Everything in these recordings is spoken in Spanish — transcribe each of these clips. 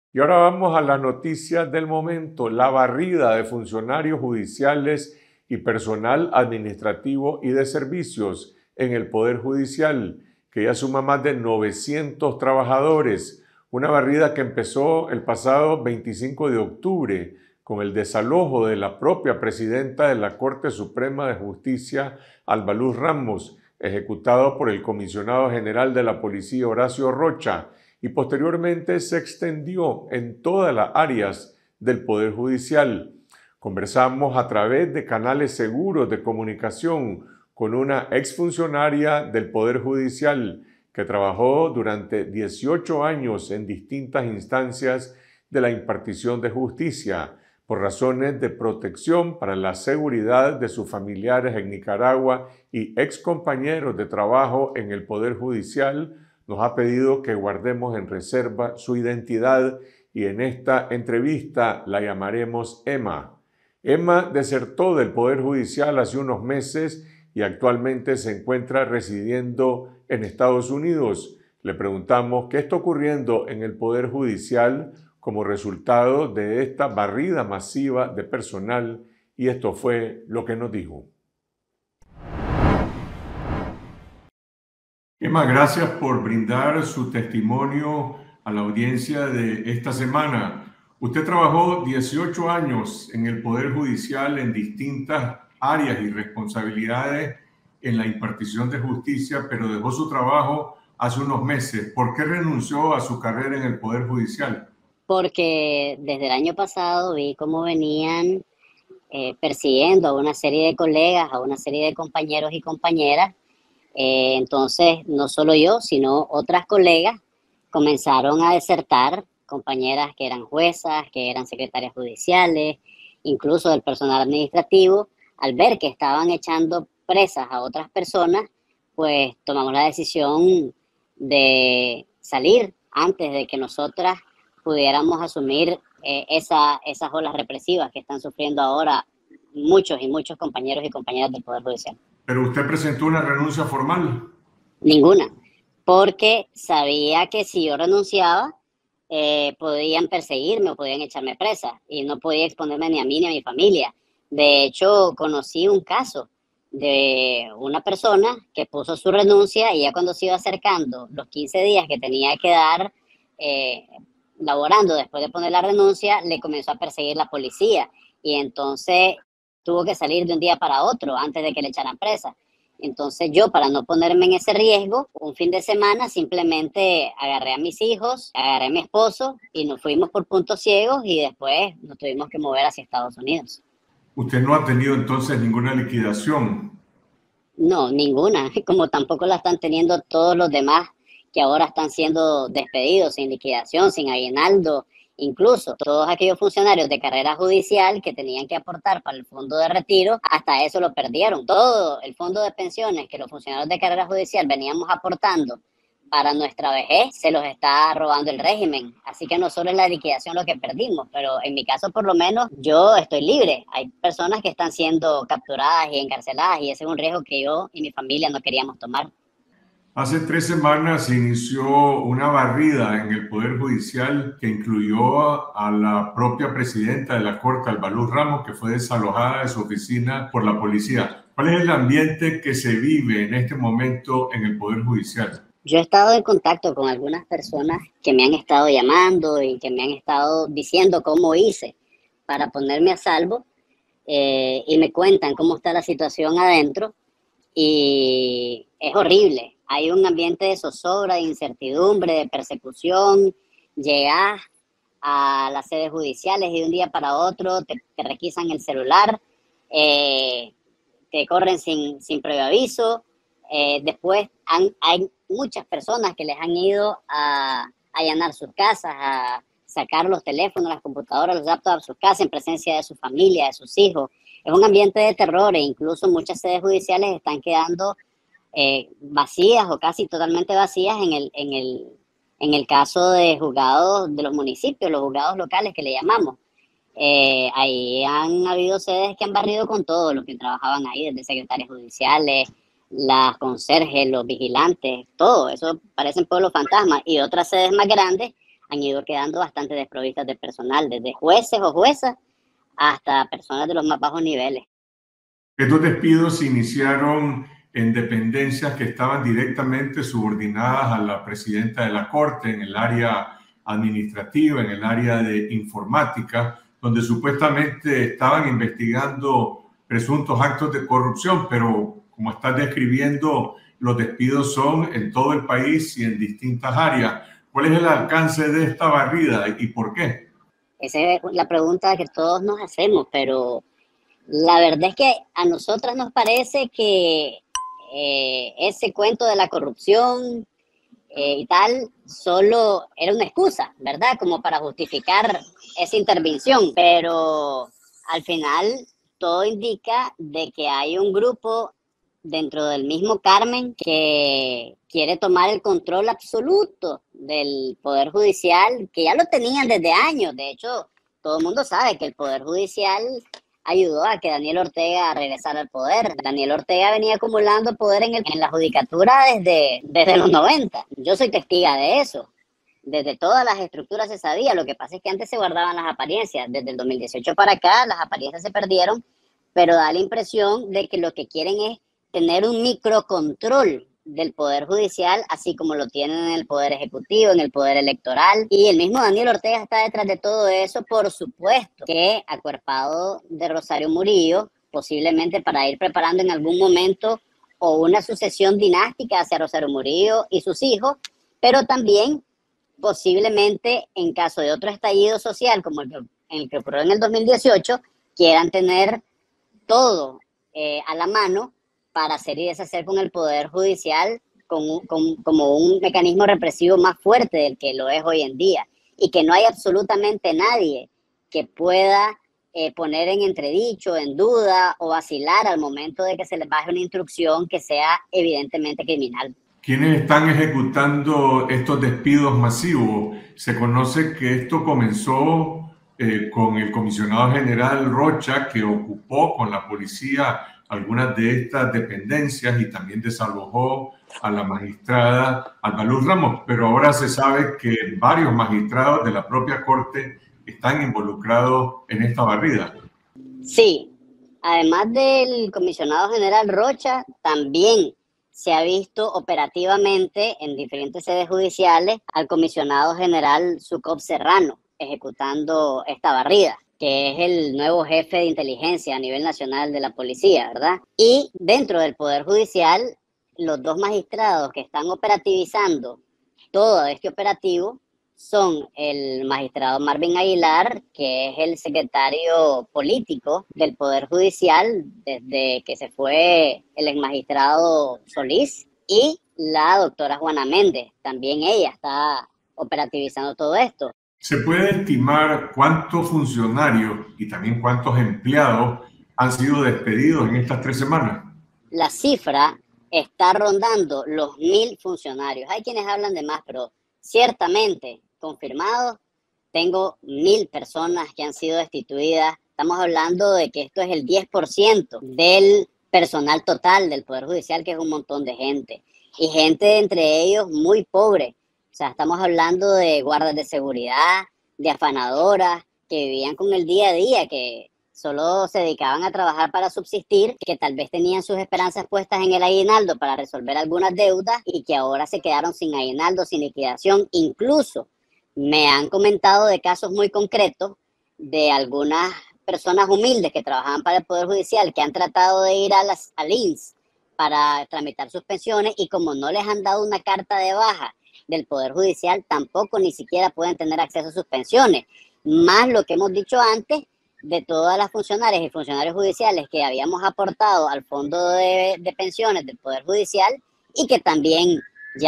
Y ahora vamos a las noticias del momento. La barrida de funcionarios judiciales y personal administrativo y de servicios en el Poder Judicial, que ya suma más de 900 trabajadores. Una barrida que empezó el pasado 25 de octubre con el desalojo de la propia presidenta de la Corte Suprema de Justicia, Alba Luz Ramos, ejecutado por el comisionado general de la Policía, Horacio Rocha, y posteriormente se extendió en todas las áreas del Poder Judicial. Conversamos a través de canales seguros de comunicación con una exfuncionaria del Poder Judicial que trabajó durante 18 años en distintas instancias de la impartición de justicia por razones de protección para la seguridad de sus familiares en Nicaragua y excompañeros de trabajo en el Poder Judicial. Nos ha pedido que guardemos en reserva su identidad y en esta entrevista la llamaremos Emma. Emma desertó del Poder Judicial hace unos meses y actualmente se encuentra residiendo en Estados Unidos. Le preguntamos qué está ocurriendo en el Poder Judicial como resultado de esta barrida masiva de personal y esto fue lo que nos dijo. Emma, gracias por brindar su testimonio a la audiencia de esta semana. Usted trabajó 18 años en el Poder Judicial en distintas áreas y responsabilidades en la impartición de justicia, pero dejó su trabajo hace unos meses. ¿Por qué renunció a su carrera en el Poder Judicial? Porque desde el año pasado vi cómo venían persiguiendo a una serie de colegas, a una serie de compañeros y compañeras. Entonces, no solo yo, sino otras colegas comenzaron a desertar, compañeras que eran juezas, que eran secretarias judiciales, incluso del personal administrativo, al ver que estaban echando presas a otras personas, pues tomamos la decisión de salir antes de que nosotras pudiéramos asumir esas olas represivas que están sufriendo ahora muchos y muchos compañeros y compañeras del Poder Judicial. Pero usted presentó una renuncia formal. Ninguna, porque sabía que si yo renunciaba, podían perseguirme o podían echarme presa y no podía exponerme ni a mí ni a mi familia. De hecho, conocí un caso de una persona que puso su renuncia y ya cuando se iba acercando los 15 días que tenía que dar eh, laborando después de poner la renuncia, le comenzó a perseguir la policía y entonces tuvo que salir de un día para otro antes de que le echaran presa. Entonces yo, para no ponerme en ese riesgo, un fin de semana simplemente agarré a mis hijos, agarré a mi esposo y nos fuimos por puntos ciegos y después nos tuvimos que mover hacia Estados Unidos. Usted no ha tenido entonces ninguna liquidación. No, ninguna, como tampoco la están teniendo todos los demás que ahora están siendo despedidos sin liquidación, sin aguinaldo, incluso todos aquellos funcionarios de carrera judicial que tenían que aportar para el fondo de retiro, hasta eso lo perdieron. Todo el fondo de pensiones que los funcionarios de carrera judicial veníamos aportando para nuestra vejez, se los está robando el régimen. Así que no solo es la liquidación lo que perdimos, pero en mi caso por lo menos yo estoy libre. Hay personas que están siendo capturadas y encarceladas y ese es un riesgo que yo y mi familia no queríamos tomar. Hace 3 semanas se inició una barrida en el Poder Judicial que incluyó a la propia presidenta de la Corte, Alba Luz Ramos, que fue desalojada de su oficina por la policía. ¿Cuál es el ambiente que se vive en este momento en el Poder Judicial? Yo he estado en contacto con algunas personas que me han estado llamando y que me han estado diciendo cómo hice para ponerme a salvo y me cuentan cómo está la situación adentro y es horrible. Hay un ambiente de zozobra, de incertidumbre, de persecución. Llegas a las sedes judiciales y de un día para otro te requisan el celular, eh, te corren sin previo aviso. Después hay muchas personas que les han ido a allanar sus casas, a sacar los teléfonos, las computadoras, los laptops a sus casas en presencia de su familia, de sus hijos. Es un ambiente de terror e incluso muchas sedes judiciales están quedando vacías o casi totalmente vacías en el caso de juzgados de los municipios, los juzgados locales que le llamamos. Ahí han habido sedes que han barrido con todos los que trabajaban ahí, desde secretarios judiciales, las conserjes, los vigilantes, todo eso parecen pueblos fantasmas. Y otras sedes más grandes han ido quedando bastante desprovistas de personal, desde jueces o juezas hasta personas de los más bajos niveles. Estos despidos se iniciaron en dependencias que estaban directamente subordinadas a la presidenta de la Corte, en el área administrativa, en el área de informática, donde supuestamente estaban investigando presuntos actos de corrupción, pero como estás describiendo, los despidos son en todo el país y en distintas áreas. ¿Cuál es el alcance de esta barrida y por qué? Esa es la pregunta que todos nos hacemos, pero la verdad es que a nosotras nos parece que ese cuento de la corrupción y tal solo era una excusa, ¿verdad? Como para justificar esa intervención, pero al final todo indica de que hay un grupo dentro del mismo Carmen que quiere tomar el control absoluto del Poder Judicial, que ya lo tenían desde años. De hecho, todo el mundo sabe que el Poder Judicial ayudó a que Daniel Ortega regresara al poder. Daniel Ortega venía acumulando poder en la judicatura desde los 90. Yo soy testiga de eso. Desde todas las estructuras se sabía. Lo que pasa es que antes se guardaban las apariencias. Desde el 2018 para acá las apariencias se perdieron, pero da la impresión de que lo que quieren es tener un microcontrol del Poder Judicial, así como lo tienen en el Poder Ejecutivo, en el Poder Electoral. Y el mismo Daniel Ortega está detrás de todo eso, por supuesto, que acuerpado de Rosario Murillo, posiblemente para ir preparando en algún momento o una sucesión dinástica hacia Rosario Murillo y sus hijos, pero también posiblemente en caso de otro estallido social como el que ocurrió en el 2018, quieran tener todo a la mano para hacer y deshacer con el Poder Judicial como un mecanismo represivo más fuerte del que lo es hoy en día, y que no hay absolutamente nadie que pueda poner en entredicho, en duda o vacilar al momento de que se les baje una instrucción que sea evidentemente criminal. ¿Quiénes están ejecutando estos despidos masivos? Se conoce que esto comenzó con el comisionado general Rocha, que ocupó con la policía algunas de estas dependencias y también desalojó a la magistrada Alba Luz Ramos, pero ahora se sabe que varios magistrados de la propia Corte están involucrados en esta barrida. Sí, además del comisionado general Rocha, también se ha visto operativamente en diferentes sedes judiciales al comisionado general Sucop Serrano ejecutando esta barrida, que es el nuevo jefe de inteligencia a nivel nacional de la policía, ¿verdad? Y dentro del Poder Judicial, los dos magistrados que están operativizando todo este operativo son el magistrado Marvin Aguilar, que es el secretario político del Poder Judicial desde que se fue el exmagistrado Solís, y la doctora Juana Méndez, también ella está operativizando todo esto. ¿Se puede estimar cuántos funcionarios y también cuántos empleados han sido despedidos en estas 3 semanas? La cifra está rondando los 1.000 funcionarios. Hay quienes hablan de más, pero ciertamente confirmados, tengo 1.000 personas que han sido destituidas. Estamos hablando de que esto es el 10% del personal total del Poder Judicial, que es un montón de gente. Y gente entre ellos muy pobre. O sea, estamos hablando de guardas de seguridad, de afanadoras, que vivían con el día a día, que solo se dedicaban a trabajar para subsistir, que tal vez tenían sus esperanzas puestas en el aguinaldo para resolver algunas deudas y que ahora se quedaron sin aguinaldo, sin liquidación. Incluso me han comentado de casos muy concretos de algunas personas humildes que trabajaban para el Poder Judicial, que han tratado de ir al INSS para tramitar sus pensiones, y como no les han dado una carta de baja del Poder Judicial, tampoco ni siquiera pueden tener acceso a sus pensiones. Más lo que hemos dicho antes de todas las funcionarias y funcionarios judiciales que habíamos aportado al fondo de pensiones del Poder Judicial y que también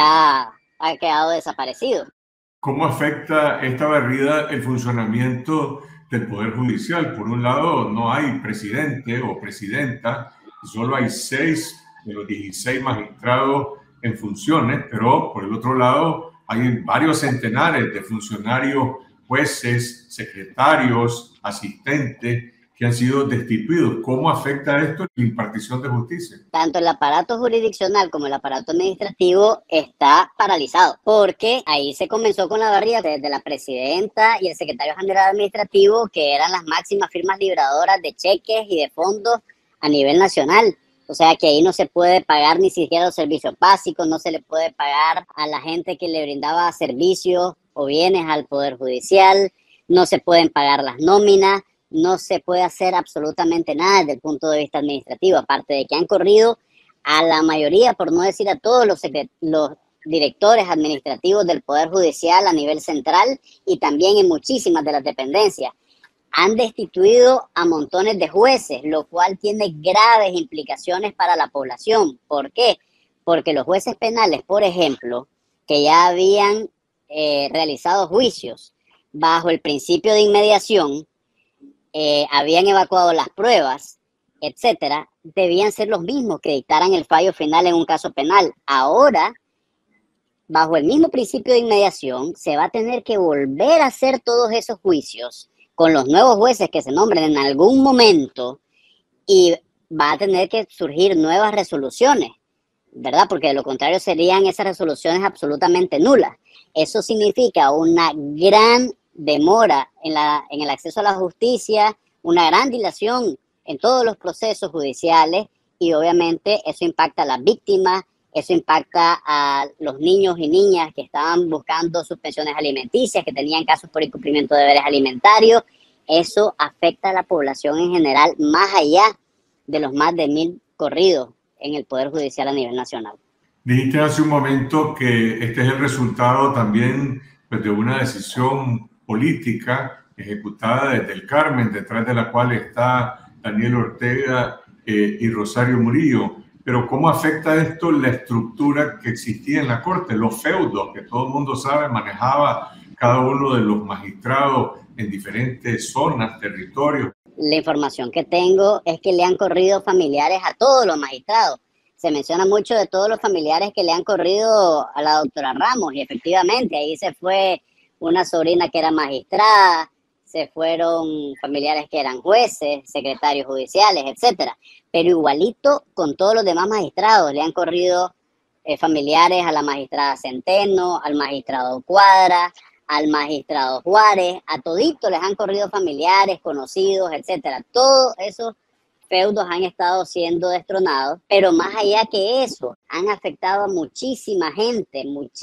ya ha quedado desaparecido. ¿Cómo afecta esta barrida el funcionamiento del Poder Judicial? Por un lado, no hay presidente o presidenta, solo hay 6 de los 16 magistrados en funciones, pero por el otro lado hay varios centenares de funcionarios, jueces, secretarios, asistentes, que han sido destituidos. ¿Cómo afecta esto la impartición de justicia? Tanto el aparato jurisdiccional como el aparato administrativo está paralizado, porque ahí se comenzó con la barrida desde la presidenta y el secretario general administrativo, que eran las máximas firmas libradoras de cheques y de fondos a nivel nacional. O sea que ahí no se puede pagar ni siquiera los servicios básicos, no se le puede pagar a la gente que le brindaba servicios o bienes al Poder Judicial, no se pueden pagar las nóminas, no se puede hacer absolutamente nada desde el punto de vista administrativo, aparte de que han corrido a la mayoría, por no decir a todos los directores administrativos del Poder Judicial a nivel central y también en muchísimas de las dependencias. Han destituido a montones de jueces, lo cual tiene graves implicaciones para la población. ¿Por qué? Porque los jueces penales, por ejemplo, que ya habían realizado juicios bajo el principio de inmediación, habían evacuado las pruebas, etcétera, debían ser los mismos que dictaran el fallo final en un caso penal. Ahora, bajo el mismo principio de inmediación, se va a tener que volver a hacer todos esos juicios con los nuevos jueces que se nombren en algún momento y va a tener que surgir nuevas resoluciones, ¿verdad? Porque de lo contrario serían esas resoluciones absolutamente nulas. Eso significa una gran demora en el acceso a la justicia, una gran dilación en todos los procesos judiciales y obviamente eso impacta a las víctimas, eso impacta a los niños y niñas que estaban buscando sus pensiones alimenticias, que tenían casos por incumplimiento de deberes alimentarios. Eso afecta a la población en general, más allá de los más de 1.000 corridos en el Poder Judicial a nivel nacional. Dijiste hace un momento que este es el resultado también pues, de una decisión política ejecutada desde el Carmen, detrás de la cual está Daniel Ortega y Rosario Murillo. Pero ¿cómo afecta esto la estructura que existía en la Corte? Los feudos, que todo el mundo sabe, manejaba cada uno de los magistrados en diferentes zonas, territorios. La información que tengo es que le han corrido familiares a todos los magistrados. Se menciona mucho de todos los familiares que le han corrido a la doctora Ramos y efectivamente ahí se fue una sobrina que era magistrada, se fueron familiares que eran jueces, secretarios judiciales, etcétera. Pero igualito con todos los demás magistrados, le han corrido familiares a la magistrada Centeno, al magistrado Cuadra, al magistrado Juárez, a toditos les han corrido familiares, conocidos, etcétera. Todos esos feudos han estado siendo destronados, pero más allá que eso, han afectado a muchísima gente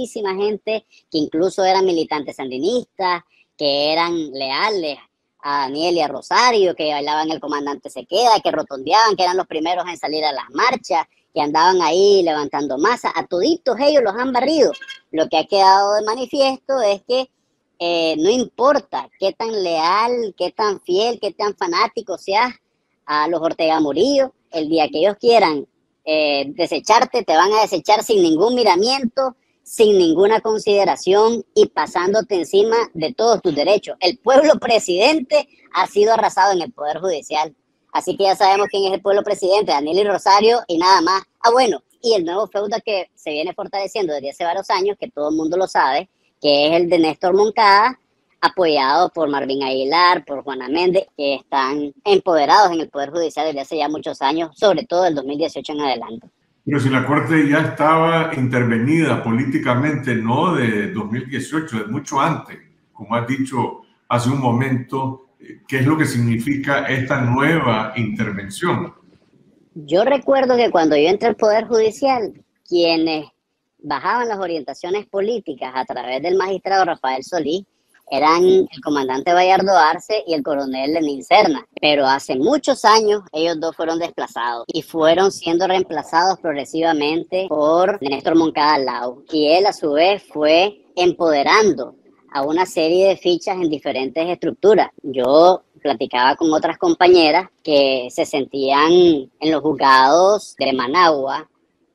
que incluso eran militantes sandinistas, que eran leales a Daniel y a Rosario, que bailaban el comandante se queda, que rotondeaban, que eran los primeros en salir a las marchas, que andaban ahí levantando masa. A toditos ellos los han barrido. Lo que ha quedado de manifiesto es que no importa qué tan leal, qué tan fiel, qué tan fanático seas a los Ortega Murillo, el día que ellos quieran desecharte, te van a desechar sin ningún miramiento, sin ninguna consideración y pasándote encima de todos tus derechos. El pueblo presidente ha sido arrasado en el Poder Judicial. Así que ya sabemos quién es el pueblo presidente, Daniel y Rosario, y nada más. Ah, bueno, y el nuevo feudo que se viene fortaleciendo desde hace varios años, que todo el mundo lo sabe, que es el de Néstor Moncada, apoyado por Marvin Aguilar, por Juana Méndez, que están empoderados en el Poder Judicial desde hace ya muchos años, sobre todo del 2018 en adelante. Pero si la Corte ya estaba intervenida políticamente, no de 2018, de mucho antes, como has dicho hace un momento, ¿qué es lo que significa esta nueva intervención? Yo recuerdo que cuando yo entré al Poder Judicial, quienes bajaban las orientaciones políticas a través del magistrado Rafael Solís eran el comandante Bayardo Arce y el coronel Lenín Serna. Pero hace muchos años ellos dos fueron desplazados y fueron siendo reemplazados progresivamente por Néstor Moncada Lau. Y él a su vez fue empoderando a una serie de fichas en diferentes estructuras. Yo platicaba con otras compañeras que se sentían en los juzgados de Managua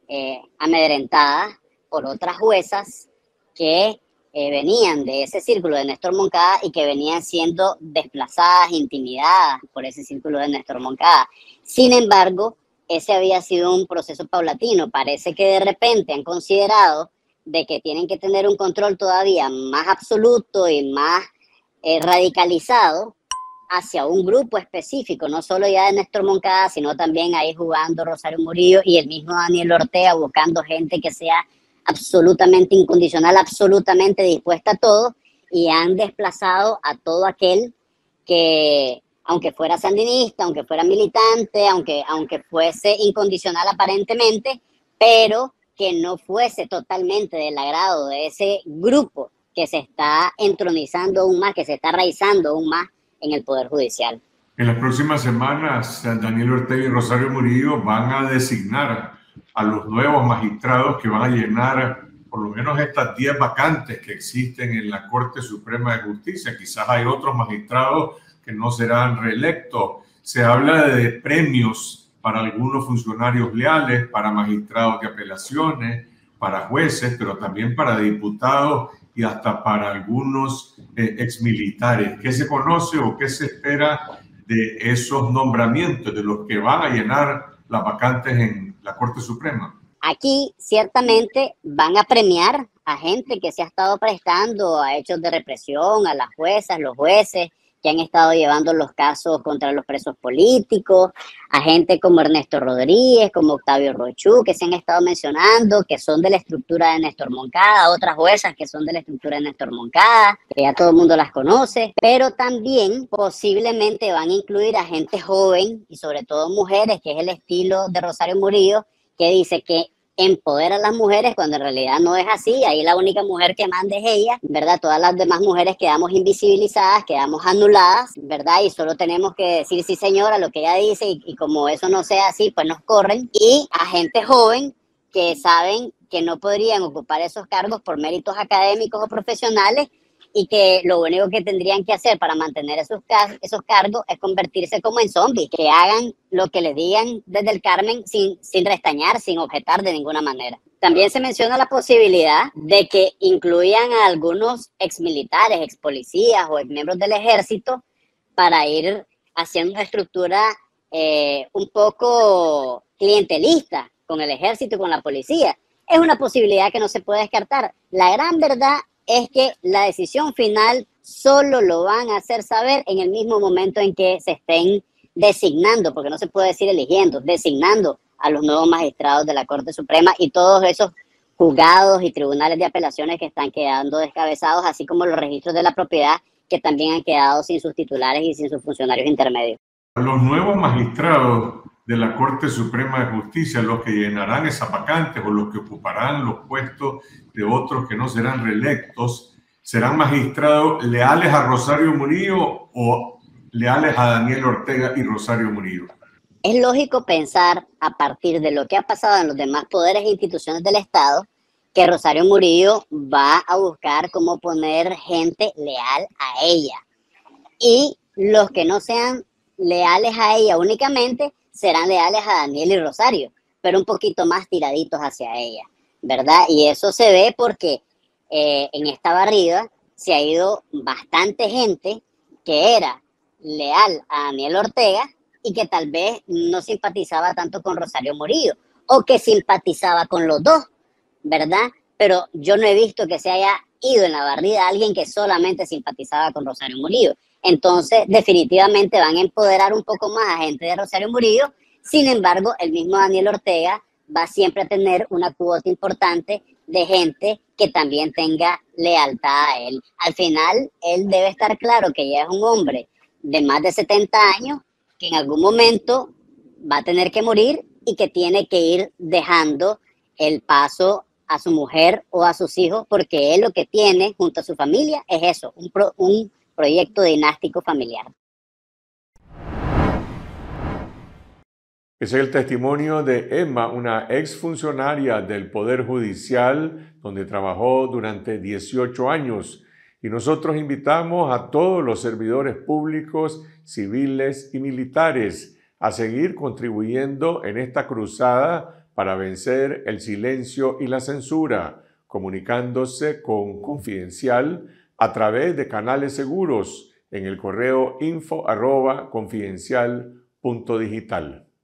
amedrentadas por otras juezas que venían de ese círculo de Néstor Moncada y que venían siendo desplazadas, intimidadas por ese círculo de Néstor Moncada. Sin embargo, ese había sido un proceso paulatino. Parece que de repente han considerado de que tienen que tener un control todavía más absoluto y más radicalizado hacia un grupo específico, no solo ya de Néstor Moncada, sino también ahí jugando Rosario Murillo y el mismo Daniel Ortega, buscando gente que sea absolutamente incondicional, absolutamente dispuesta a todo, y han desplazado a todo aquel que, aunque fuera sandinista, aunque fuera militante, aunque fuese incondicional aparentemente, pero que no fuese totalmente del agrado de ese grupo que se está entronizando aún más, que se está raizando aún más en el Poder Judicial. En las próximas semanas, Daniel Ortega y Rosario Murillo van a designar a los nuevos magistrados que van a llenar por lo menos estas 10 vacantes que existen en la Corte Suprema de Justicia. Quizás hay otros magistrados que no serán reelectos. Se habla de premios para algunos funcionarios leales, para magistrados de apelaciones, para jueces, pero también para diputados y hasta para algunos exmilitares. ¿Qué se conoce o qué se espera de esos nombramientos, de los que van a llenar las vacantes en la Corte Suprema? Aquí ciertamente van a premiar a gente que se ha estado prestando a hechos de represión, a las juezas, los jueces que han estado llevando los casos contra los presos políticos, a gente como Ernesto Rodríguez, como Octavio Rochú, que se han estado mencionando, que son de la estructura de Néstor Moncada, otras juezas que son de la estructura de Néstor Moncada, que ya todo el mundo las conoce, pero también posiblemente van a incluir a gente joven y sobre todo mujeres, que es el estilo de Rosario Murillo, que dice que empodera a las mujeres cuando en realidad no es así. Ahí la única mujer que manda es ella, ¿verdad? Todas las demás mujeres quedamos invisibilizadas, quedamos anuladas, ¿verdad? Y solo tenemos que decir sí señora lo que ella dice, y como eso no sea así, pues nos corren. Y a gente joven que saben que no podrían ocupar esos cargos por méritos académicos o profesionales, y que lo único que tendrían que hacer para mantener esos cargos es convertirse como en zombies, que hagan lo que les digan desde el Carmen sin restañar, sin objetar de ninguna manera. También se menciona la posibilidad de que incluyan a algunos exmilitares, expolicías o exmiembros del ejército para ir haciendo una estructura un poco clientelista con el ejército y con la policía. Es una posibilidad que no se puede descartar. La gran verdad es que la decisión final solo lo van a hacer saber en el mismo momento en que se estén designando, porque no se puede decir eligiendo, designando a los nuevos magistrados de la Corte Suprema y todos esos juzgados y tribunales de apelaciones que están quedando descabezados, así como los registros de la propiedad que también han quedado sin sus titulares y sin sus funcionarios intermedios. Los nuevos magistrados de la Corte Suprema de Justicia, los que llenarán esas vacantes o los que ocuparán los puestos de otros que no serán reelectos, ¿serán magistrados leales a Rosario Murillo o leales a Daniel Ortega y Rosario Murillo? Es lógico pensar, a partir de lo que ha pasado en los demás poderes e instituciones del Estado, que Rosario Murillo va a buscar cómo poner gente leal a ella. Y los que no sean leales a ella únicamente serán leales a Daniel y Rosario, pero un poquito más tiraditos hacia ella, ¿verdad? Y eso se ve porque en esta barrida se ha ido bastante gente que era leal a Daniel Ortega y que tal vez no simpatizaba tanto con Rosario Murillo, o que simpatizaba con los dos, ¿verdad? Pero yo no he visto que se haya ido en la barrida alguien que solamente simpatizaba con Rosario Murillo. Entonces, definitivamente van a empoderar un poco más a gente de Rosario Murillo. Sin embargo, el mismo Daniel Ortega va siempre a tener una cuota importante de gente que también tenga lealtad a él. Al final, él debe estar claro que ya es un hombre de más de 70 años, que en algún momento va a tener que morir y que tiene que ir dejando el paso a su mujer o a sus hijos, porque él lo que tiene junto a su familia es eso, un proyecto dinástico familiar. Ese es el testimonio de Emma, una exfuncionaria del Poder Judicial, donde trabajó durante 18 años. Y nosotros invitamos a todos los servidores públicos, civiles y militares a seguir contribuyendo en esta cruzada para vencer el silencio y la censura, comunicándose con Confidencial a través de canales seguros en el correo info@confidencial.digital.